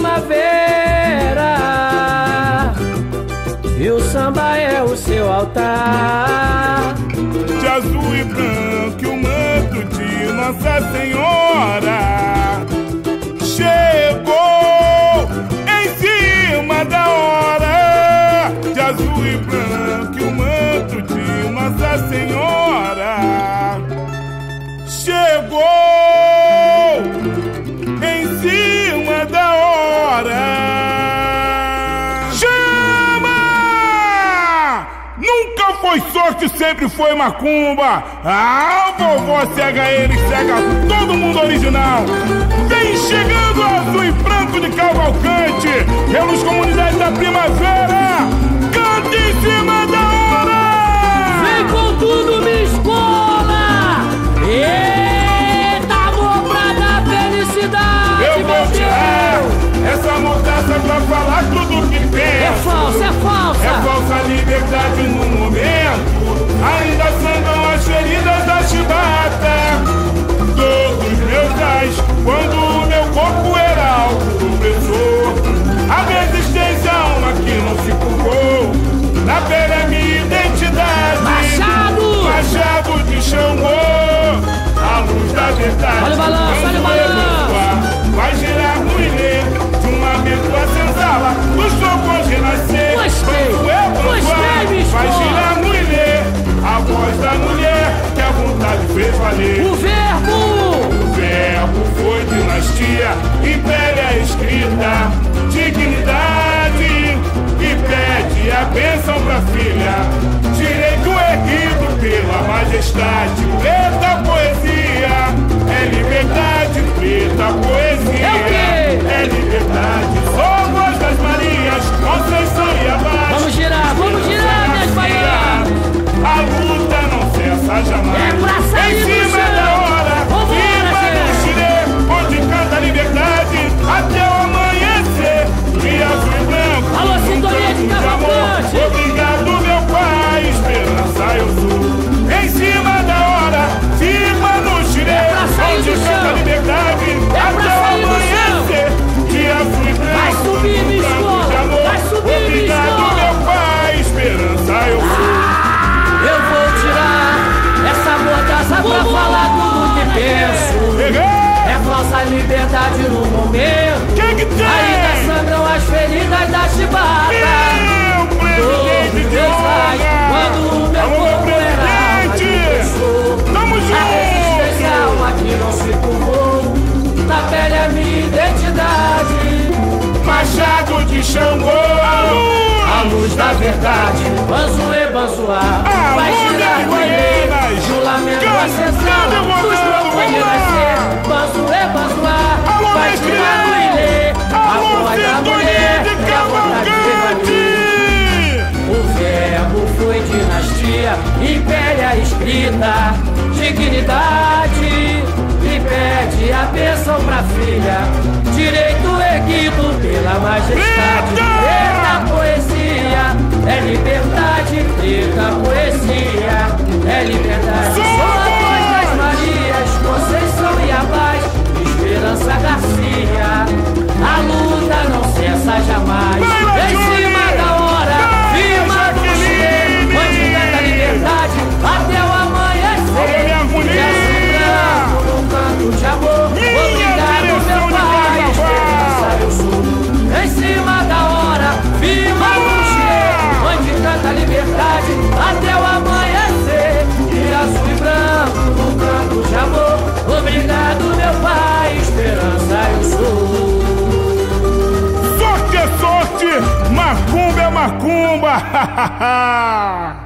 primavera e o samba é o seu altar. De azul e branco e o manto de Nossa Senhora chegou em cima da hora. De azul e branco e o manto de Nossa Senhora chegou em cima da hora. Chama! Nunca foi sorte, sempre foi macumba. Ah, vovó cega ele, cega todo mundo original. Vem chegando azul e branco de Cavalcante, pelos comunidades da primavera. Canta em cima da hora! Vem com tudo, minha escola! Eita, amor pra dar felicidade! Eu vou tirar essa mordaça pra falar tudo que penso. É falsa, é falsa! É falsa liberdade no momento. Ainda sangram as feridas da chibata. Todos meus pais, quando o meu corpo era autopressor. A resistência, alma que não se curou. Na pele é minha identidade. Machado! Machado de Xangô. A luz da verdade. Olha o balanço, olha o balanço! Vai girar no ilê de uma mesma senzala. Dos trovões renascer. Gostei! Gostei, bicho! Vai girar no ilê a voz da mulher que a vontade fez valer. O verbo! O verbo foi dinastia, impéria escrita, dignidade que pede a bênção pra filha. Direito erguido pela majestade, preta poesia, é liberdade, preta poesia, é liberdade. Sou a voz das Marias, Conceição e Abate. Vamos girar, minhas baianas! A luta não cessa jamais. É pra sair em do cima chão. da hora, Vambora, viva no Chile, onde canta a liberdade até o amanhecer. E azul e branco, Alô, sintonia de Cavalcante. obrigado, meu pai, esperança eu sou. Em cima da hora, firma no Chile, pra sair onde do canta a chão. liberdade pra até o sair do amanhecer. E azul e branco, Vai subir, minha branco escola. de amor. Vai subir, minha Obrigado, escola. meu pai, esperança eu sou. Eu vou tirar essa mordaça pra falar tudo que penso. É falsa liberdade no momento. Ainda sangram as feridas da chibata. Todos meus pais, quando o meu corpo era alma de pessoa. Tamo A resistência, junto! alma que não se curvou. Na pele a minha identidade. Machado de Xangô, A luz da verdade, banzoe, banzoar. Vai girar no ilê, no lamento acessar. Dos trovões renascer, banzoe, banzoar. Vai girar no ilê, a voz da mulher que a vontade fez valer. O verbo foi dinastia, impéria escrita, dignidade que pede a bênção pra filha. Direito erguido pela majestade, preta poesia, é liberdade, preta poesia, é liberdade. Sou a voz das Marias, Conceição e Abate, Esperança Garcia. A luta não cessa jamais. Em cima da hora, firma no Chile, onde canta a liberdade até o amanhecer. E azul branco num canto de amor. Obrigado, meu pai, esperança eu sou. Em cima da hora, firma no Chile, onde canta a liberdade até o amanhecer. E azul e branco num canto de amor. Obrigado, meu pai, esperança eu sou. Sorte é sorte, macumba é macumba!